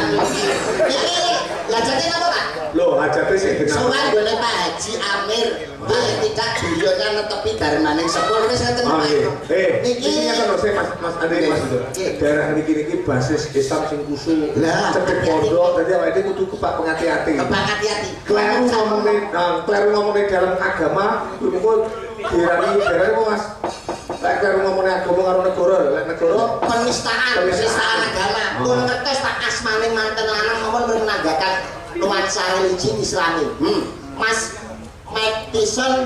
Iki hajate napa, Pak? Loh, hajate sing genah. Sowan gone Pak Haji Amir. Paling tidak guyonya netepi darmaning sepur wis ngeten Pak. Niki ngono sih Mas Ade Mas. Daerah niki basis Islam sing kusuk. Cedhek pondok, dadi awake kudu kepak pengati-ati. Kepak hati-hati. Kleru ngomongin dalam agama, kudu dirani Mas. Lek kleru ngomongin agama karo negara, penistaan agama. Pun ngertos tak asmane manten lanang ngomong menanggakan nuansa religi Islami. Mas Mike Tyson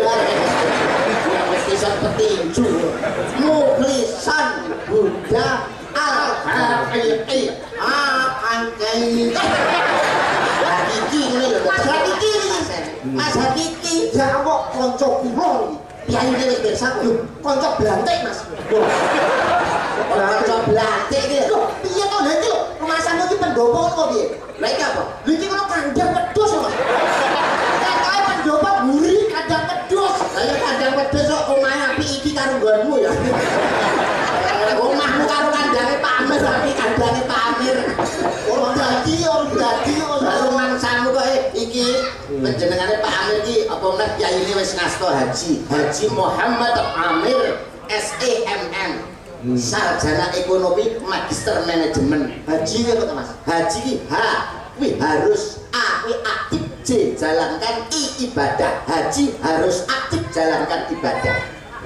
petinju, Mukhlisan Buddha Al-Haqiqi Angkai Hakiki ini lho Mas Hakiki jawab konco kula Yai ini wis desa konco blantik Mas konco blantik iki lho piye to lha iki lho kemasanmu iki pendopo kok piye lha iki apa lha iki kok kandang wedhus Mas kaya pendopo buri kandang wedhus lha ya kandang wedhus kok omahe apik iki karo nggonmu ya omahmu karo kandange Pak Amir tapi kandange Pak Amir orang dadi lalu mangsamu kok iki panjenengane Pak Amir iki apa meneh kiyaine wis ngasta Haji Muhammad Amir SEMM sarjana ekonomi magister manajemen haji apa Mas haji ki H kuwi harus A kuwi aktif J jalankan I ibadah haji harus aktif jalankan ibadah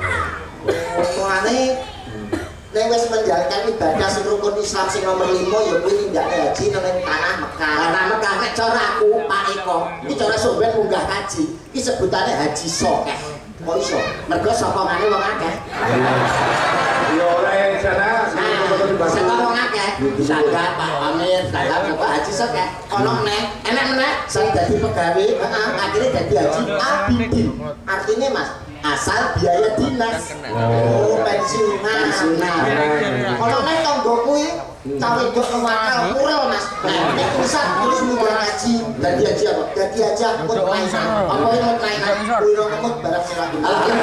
mulane nek wis menjalankan ibadah sing rukun Islam sing nomor 5 ya kuwi tindake haji nang tanah Mekah. Tanah Mekah nek cara aku Pak Eko, iki cara sampeyan munggah haji, iki sebutane haji sokeh. Kok iso? Mergo sokongane wong akeh. Ya ora yang sana. Saka wong akeh. Sanggah Pak Amir, sanggah Pak Haji sokeh. Ono meneh, enak meneh sing dadi pegawe, akhire dadi haji abidin. Artinya Mas, asal biaya dinas pensiunan kalau nek tanggo kuwi cawe ndok wakal kurel Mas nek pusat terus munggah haji dadi haji apa dadi haji akut mainan apa yang mainan kuwi ngemut barang sing lagi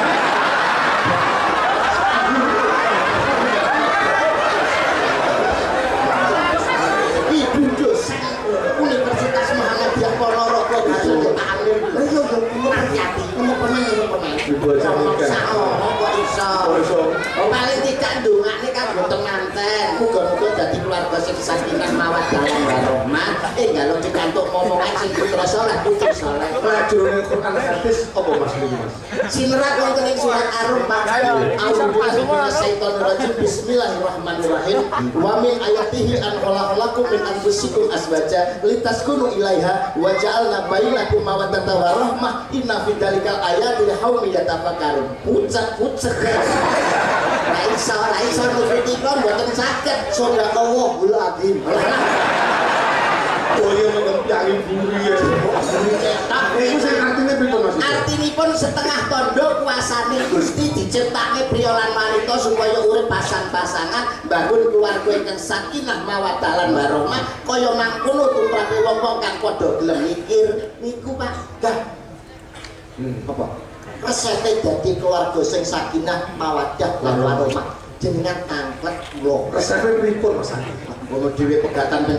Ibu dosen Universitas Muhammadiyah Ponorogo Gatot Pak Amir lho hati-hati pemain ibu aja kok iso paling tidak ndongane kanggo temanten muga-muga dadi keluarga sing sakinah mawaddah warahmah kalau dikantuk momongan sing putra saleh pelajaran Quran hadis apa Mas iki Mas sinrat wonten ing surat Ar-Rum Bismillahirrahmanirrahim wa min ayatihi an khalaqalakum min anfusikum azwaja litaskunu ilaiha wa ja'alna bainakum mawaddatan wa rahmah inna fi dzalikal ayatil liqaumin yatafakkarun pucet ra iso nuruti kon mboten saged sadaqallahul azim oh iya mengempiangi buri ya itu sing artine pripun Mas artinipun setengah tondo kuasane Gusti diciptakne priya lan wanita supaya urip pasang-pasangan bangun keluarga ingkang sakinah mawaddah lan warahmah kaya mangkono tumrape wong-wong kang padha gelem mikir niku Pak apa resete dadi keluarga sing sakinah mawaddah lan warahmah jenengan angklet kula resete pripun Mas ngono dhewe pegatan ping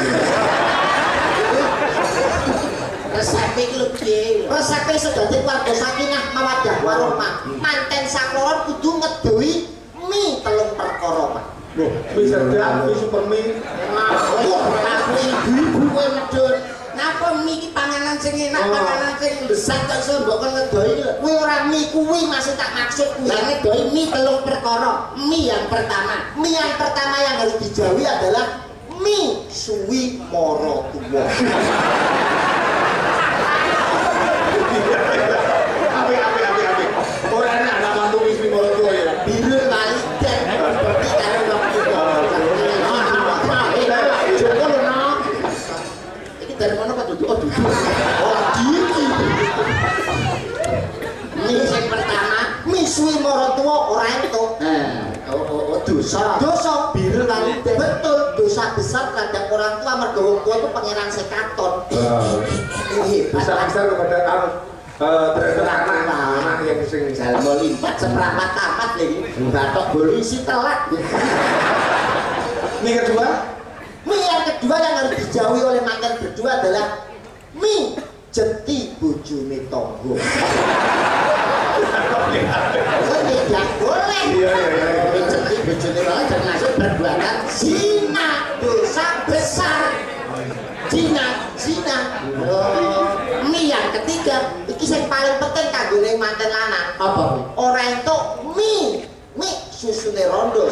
4 resep iki lho piye resep sedadi keluarga sakinah mawaddah warahmah manten sakloro kudu ngedoi mie 3 perkara Pak lho mie sedap mie super mie aku ibu kowe medhun napa mie iki panganan sing enak panganan sing besar kok iso mbok ngedoi iki lho kuwi ora mie kuwi masih tak maksud kuwi ngedoi mie 3 perkara mie yang pertama yang harus dijauhi adalah mie suwi mara tuwa ora enak nak mantu mie suwi mara tuwa ya biru waliden seperti karo wong iki dari mana Pak Dudu? Oh Dudu Diki mie yang pertama mie suwi mara tuwa ora entuk dosa biru waliden betul dosa besar terhadap orang tua mergo wong tua itu pangeran sekaton besar kepada terhadap anak yang sing jalma limpat seprapat tamat lagi batok bolu isi telak ini kedua mie yang kedua yang harus dijauhi oleh mantan berdua adalah mie jeti bojone tonggo. Tidak boleh. Mie jeti bojone tonggo termasuk perbuatan Zina, dosa besar. Zina. Mie yang ketiga, iki sing paling penting kanggo ning manten lanang. apa? Ora entuk mie susune rondo.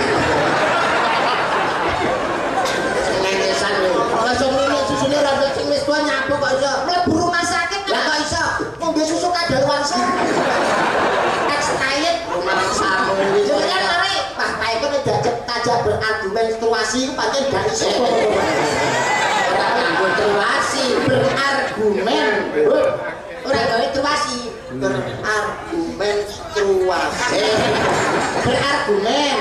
Sengesan lho. Langsung ini susune rondo sing wis tua nyapu kok iso. Mlebu rumah sakit Lah kok iso? ngombe susu kadaluarsa. Expired Rumah samu iki. Jadi kan mari Pak Pak itu tajak berargumen menstruasi itu pancen gak iso. Ora nganggo terwasi, berargumen. Ora gawe terwasi. Berargumen menstruasi. Berargumen.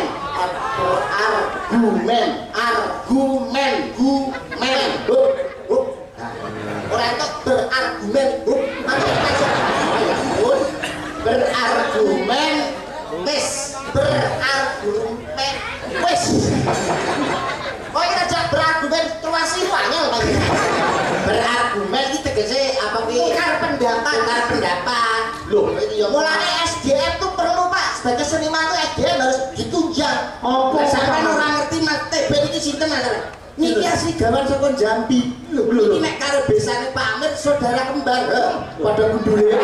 Ora itu berargumen. Berargumen wis. Kok kita jak berargumen menstruasi itu angel Pak. berargumen iki tegese apa kuwi? Tukar pendapat. Loh, iki yo Mulane SDM tuh perlu Pak. Sebagai seniman tuh SDM harus ditunjang. Apa sampean ora ngerti Mas TB iki sinten Mas? Niki asli gawan saka Jambi. Iki nek karo besane Pak Amir saudara kembar. Padha gundule.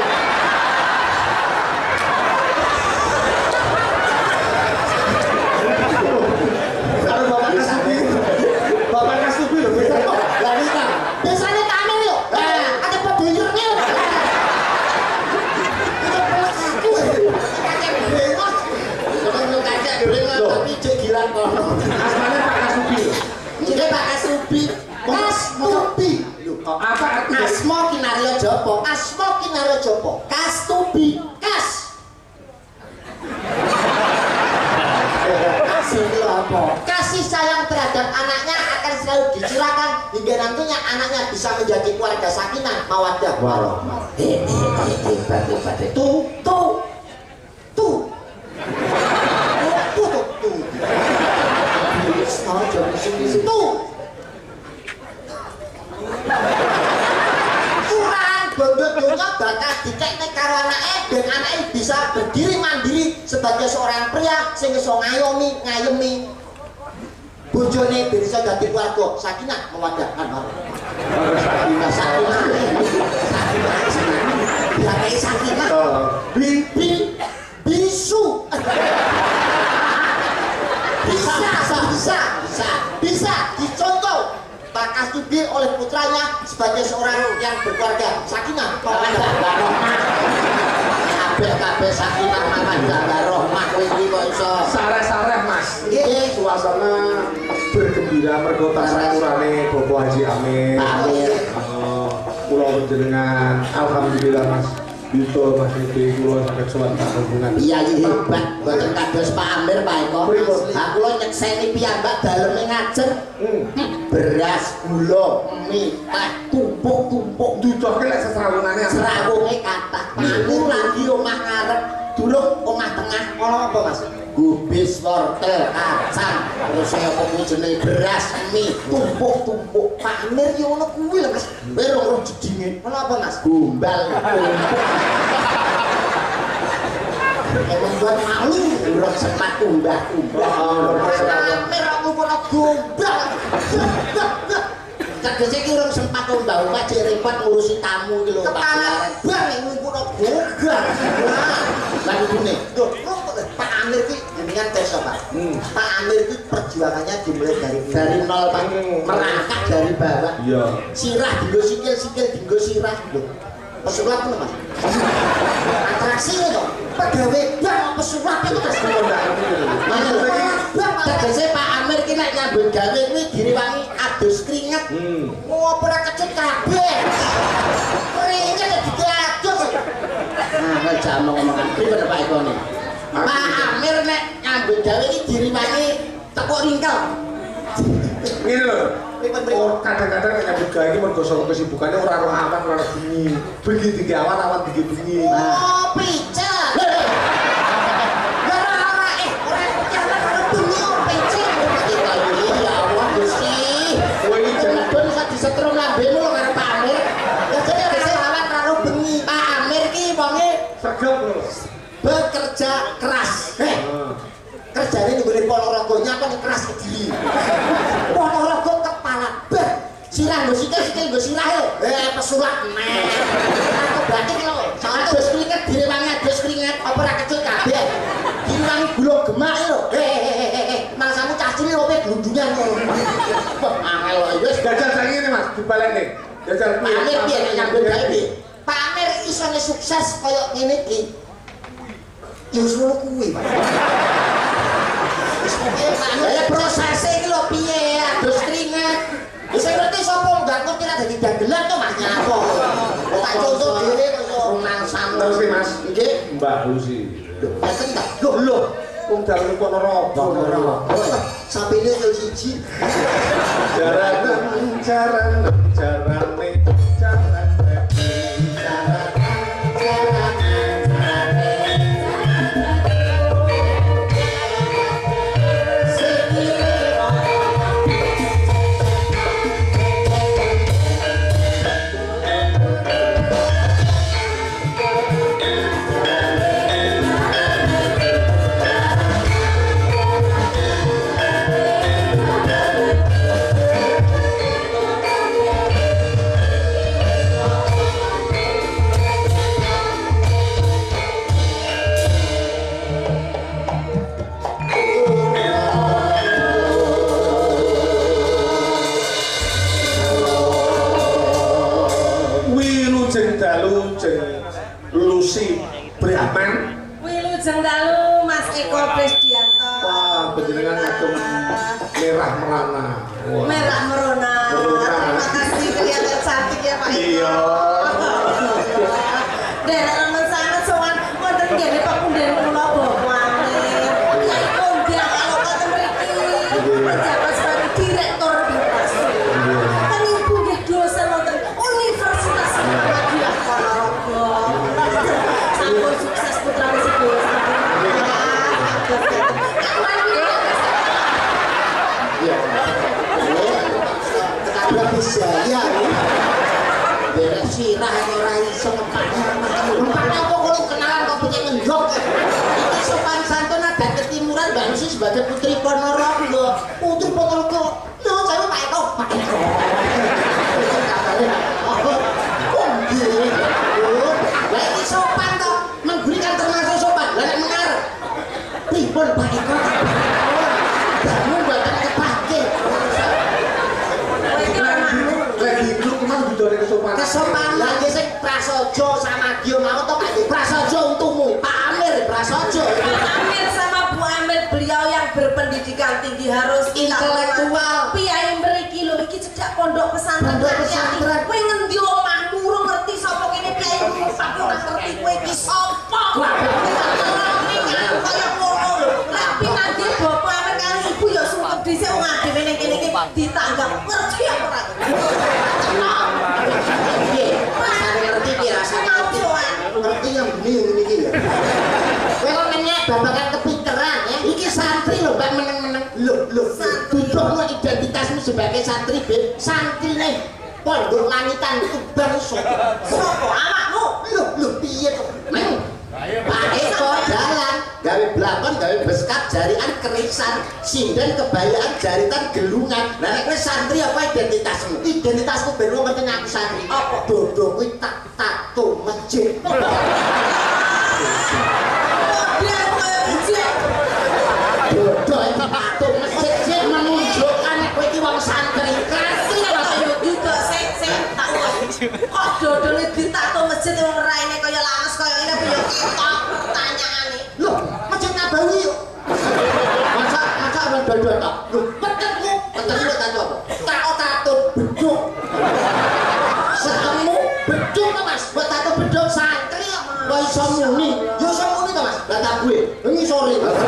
Karo Bapak Kasubi. Bapak Kasubi lho beda kok. Lah iki kan Biasanya Pak Amir yuk. Ada pebuyurnya yuk. ngono kacak goreng tapi cek gilan kono. Asmane Pak Kasubi lho. Iki Pak Kasubi. Kastubi. Apa artinya? Asma Kinarya Japa. Asma Kinarya Japa. Kastubi. Kas. Asli apa? Kasih sayang terhadap anaknya akan selalu dicurahkan hingga nantinya anaknya bisa menjadi keluarga sakinah mawaddah warahmah. Hebat. Tuh. Kurang bondot dunia bakal dikekne karo anake dan anake bisa berdiri mandiri sebagai seorang pria sing iso ngayemi bojone bisa dadi keluarga sakinah mawaddah warahmah. Sakinah. Bisu. Bisa dicontoh Pak Kasubi oleh putranya sebagai seorang yang berkeluarga sakinah mawaddah warahmah. Kabeh sakinah mawaddah warahmah kowe iki kok iso Sareh-sareh Mas. Ini suasana bergembira mergo tasawurane Bapak Haji Amir. Amir. Kula panjenengan alhamdulillah Mas. Yuto Mas Edi kula saged sowan hubungan. Iya hebat, boten kados Pak Amir Pak Eko. Aku lo nyekseni piyambak daleme ngajeng. Beras, gula, mie, teh, tumpuk-tumpuk Dudohke lek sesrawunane serawunge kathah. Aku lagi omah ngarep, durung omah tengah. Ono apa Mas? Gubis, wortel, kacang, terus saya apa jenenge beras, mie, tumpuk-tumpuk. Pak Amir yo ono kuwi lho Mas. Kowe rong jedinge Ono apa Mas? gombal. Emang buat malu, urang sempat tumbah-tumbah. Amir aku ora gombal. Tegese iki urung sempat tumbah-tumbah jek repot ngurusi tamu iki lho Pak. Kepala bang nek ngumpulno gombal. Lah ngene. Loh, Pak Amir ki jenengan tes Pak. Pak Amir ki perjuangannya dimulai Dari nol Pak, merangkak dari bawah. Iya. Sirah dinggo sikil dinggo sirah lho. pesulap itu Mas. Atraksi itu. Pegawai bank pesulap itu Mas. Tegese Pak Amir ki nek nyambut gawe kuwi direwangi adus keringet. Oh, ora kecut kabeh. Keringet diadus. Nah, nek jam ngomongan pripun Pak Eko nih. Pak Amir nek nyambut gawe iki direwangi tekuk ringkel. Ngene lho. Oh, kadang-kadang nek nyambut gawe iki mergo saka kesibukannya ora roh awan ora bengi. Bengi tinggi awan tinggi bengi. Oh, picel. Ya Allah Gusti. Kowe iki bekerja keras. Kerjanya nih Ponorogonya apa nih keras Kediri. Ponorogo kepala sirah gue sikil gue sirah pesulap aku batik lo soalnya dos keringet direwangi dos keringet opera kecil kabeh direwangi gulung gemak lo malah kamu cacili lo gelundungan lo angel lo yus jajal saya ini mas dibalik nih jajal Pak Amir biar nyambut baik Pak Amir isone sukses kayak gini ki yus lo kuwi ya prosesnya ini lo piye dos keringet bisa ngerti sapa enggak ngerti lah dadi dagelan to Mas nyapo. Tak contoh dhewe kaya nang sampe Mas. Nggih, Mbah Lucy. Ngeten ta? Loh, wong dalem Ponorogo. Sapine yo siji. Jarane Lucy Brahman. Wilujeng dalu Mas Eko Presdianto. Wah, panjenengan ngatung merah merana. Merah merona. Terima kasih kelihatan cantik ya Pak Eko. Iya. Derek remen sangat sowan wonten ngene Pak Punden kula bokwane. Ya iku ndang alokaken mriki. Pejabat sebagai direktur BPAS. Kan ibu nggih dosen wonten Universitas Muhammadiyah Ponorogo. Sampun sukses putra sedaya. Iya. Ketabrak bisa ya. Beres sirah ora iso ngepaknya. Ngepaknya kok kalau kenalan kok punya ngendok. Iki sopan santun ada ketimuran Mbak Lucy sebagai putri Ponorogo. Putri Ponorogo. Yo saya Pak Eko. Pak Eko. Lah iki sopan toh. Menggurikan termasuk sopan. Lah nek mengarep. Pripun Pak Eko? Kamu bakal kepake. Lagi itu kemana bidone kesopanan? Kesopanan lagi sing prasaja sama Dio mau to Pak prasaja untukmu Pak Amir prasaja Pak Amir sama Bu Amir beliau yang berpendidikan tinggi harus intelektual piyai mriki lho iki cedhak pondok pesantren kowe ngendi omahmu ora ngerti sapa kene piyai Pak ora ngerti kowe iki sapa kaya ngono tapi nanti bapak Amir kali ibu ya sungkem dhisik wong adewe ning kene iki ditanggap ngerti apa ora ngerti ki rasane ngerti yang begini iki ya kowe menyek babagan kepinteran ya iki santri lho Mbak meneng-meneng lho butuhno identitasmu sebagai santri Ben santri nih pondok langitan itu baru sapa awakmu lho piye to Pak Eko jalan gawe blakon gawe beskap jarian kerisan sinden kebayaan jaritan gelungan lah nek kowe santri apa identitasmu identitasku ben wong ngerti aku santri apa dodo kuwi tak tato masjid biar koyo ijek dodo iki tato masjid sing menunjukkan nek kowe iki wong santri kasih kaya juga sik tak kok dodone ditato masjid wong raine kaya lames kaya ngene piye ketok pertanyaane lho masjid Nabawi yuk masa orang dua-dua tak lho petetmu tato apa tato beduk sekamu beduk to Mas buat tato beduk santri kok iso muni yo iso muni to Mas lah tak gue ngisore